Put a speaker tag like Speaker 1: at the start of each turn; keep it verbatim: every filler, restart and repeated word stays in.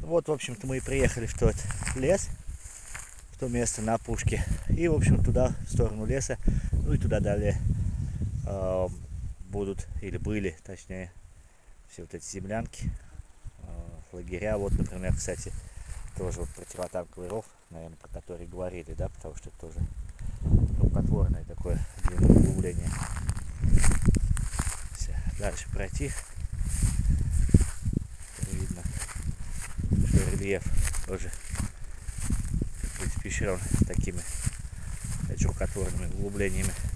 Speaker 1: Вот, в общем-то, мы и приехали в тот лес, в то место на опушке. И, в общем, туда, в сторону леса, ну и туда далее э, будут, или были, точнее, все вот эти землянки, э, лагеря. Вот, например, кстати, тоже вот противотанковый ров, наверное, про который говорили, да, потому что это тоже рукотворное такое длинное углубление. Все, дальше пройти. Видно, что рельеф тоже испещрен такими рукотворными углублениями.